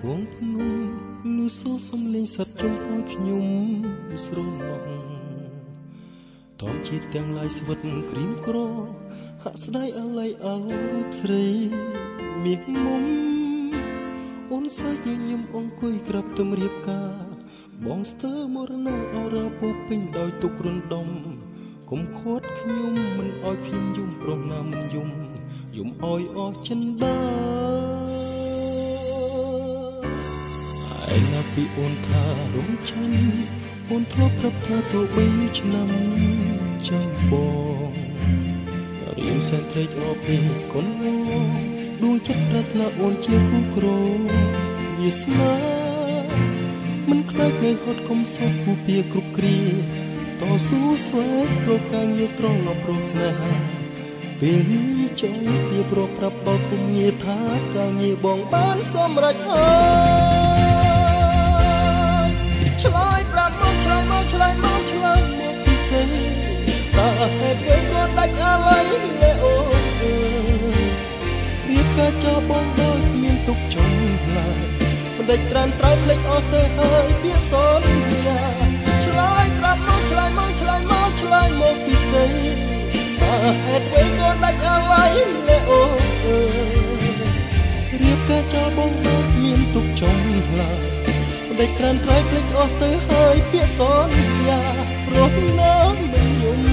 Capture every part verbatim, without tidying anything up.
វងភ្នំលឺសូរសំឡេងសត្វត្រង់ឲ្យខ្ញុំស្រណោះតោជាទាំងឡាយស្វិតក្រៀមក្រហាក់ស្ដាយអាល័យអាលរូបស្រីមាសមុំអូនសាច់ញញឹមអង្គុយក្រាប់ទំរៀបការបងស្ទើមរណាអរពូពេញដោយទុករំដំកុំខាត់ខ្ញុំមិនឲ្យខ្ញុំយំប្រំណាមិនយំយំអោយអស់ចិនដាឯណាពីអូនថារំចាំអូនធ្លាប់ប្រាប់ថាទោះបីឆ្នាំចាំបងរៀមសែនត្រេកអរពីកូនដួងចិត្តប្រាថ្នាអូនជាគូក្រវាស្នាមិនខ្លាចនៃហត់កុំសោកគូពីគ្រប់គ្រាតស៊ូស្វែងរកការងារត្រង់នៅប្រស្នេហាពេលនេះចង់ព្រៀបរាប់ប្រាប់បើគុំងារថាការងារបងបានសម្រេចហើយឆ្លើយប្រាប់មកឆ្លើយមកឆ្លើយមកឆ្លើយមកពិសេសតើហេតុអ្វីក៏ដាច់អាល័យលែអូនអើយរៀបការចោលបងដោយគ្មានទុកចង់ឡើយមិនដេចត្រានត្រែមលេចអស់ទៅហើយពាក្យសន្យាឆ្លើយប្រាប់មកឆ្លើយមកឆ្លើយមកឆ្លើយមកពិសេសតើហេតុអ្វីក៏ដាច់អាល័យលែអូនអើយរៀបការចោលបងដោយគ្មានទុកចង់ឡើយមិនដេចត្រានត្រែមលេចអស់ទៅហើយពាក្យសន្យារស់នៅមិនយំ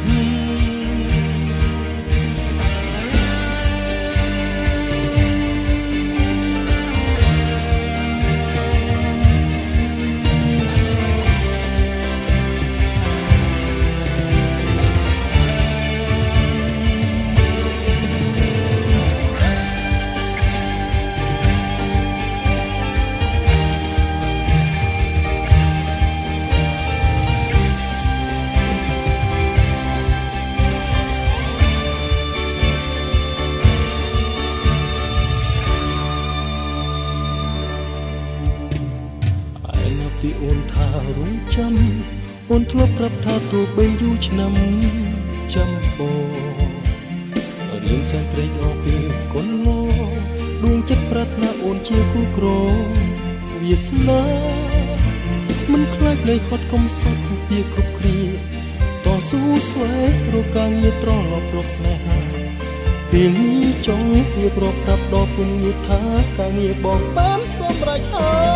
ពីអូនថារងចាំអូនធ្លាប់ប្រាប់ថាទោះបីយូរឆ្នាំចាំបងរៀនសែនត្រេកអរពីកូនឡដួងចិត្តប្រាថ្នាអូនជាគូក្រវាស្នាមិនខ្លាចនៃហត់កុំសោកពីគ្រប់គ្រាតស៊ូស្វែងរកការងារត្រង់ប្រកស្នេហាពេលនេះចង់ព្រៀបរាប់ប្រាប់ដល់គុំងារថាការងារបងបានសម្រេច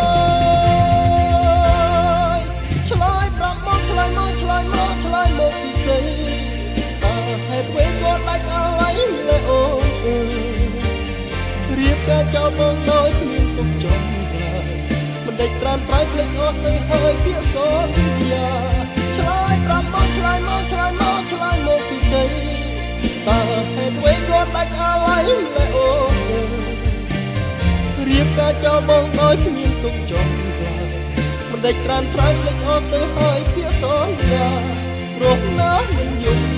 ហើយឆ្លើយប្រាប់មកឆ្លើយមកឆ្លើយមកឆ្លើយមកពិសេសតើហេតុអ្វីក៏ដាច់អាល័យលែអូនអើយរៀបការចោលបងដោយគ្មានទុកចង់ឡើយមិនដេចត្រានត្រែមភ្លេចអស់ទៅហើយពាក្យសន្យាឆ្លើយប្រាប់មកឆ្លើយមកឆ្លើយមកឆ្លើយមកពិសេសតើហេតុអ្វីក៏ដាច់អាល័យលែអូនអើយរៀបការចោលបងដោយគ្មានទុកចង់ឡើយមិនដេចត្រានត្រែមលេចអស់ទៅហើយពាក្យសន្យារស់នៅមិនយំ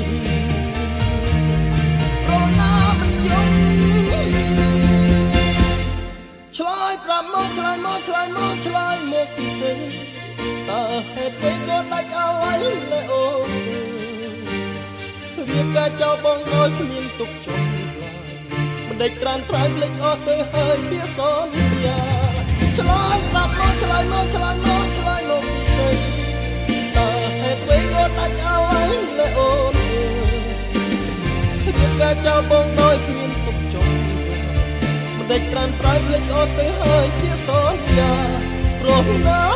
រស់នៅមិនយំឆ្លើយប្រាប់មកឆ្លើយមកឆ្លើយមកឆ្លើយមកពិសេសតើហេតុអ្វីក៏ដាច់អាល័យលែអូនរៀបការចោលបងដោយគ្មានទុកចង់ឡើយមិនដេចត្រានត្រែមលេចអស់ទៅហើយពាក្យសន្យាឆ្លើយប្រាប់មកឆ្លើយមកឆ្លើយមកឆ្លើយមកពិសេសតើហេតុអ្វីក៏ដាច់អាល័យលែអូនរៀបការចោលបងដោយគ្មានទុកចង់មិនដេចត្រានត្រែមលេចអស់ទៅហើយពាក្យសន្យារស់នៅ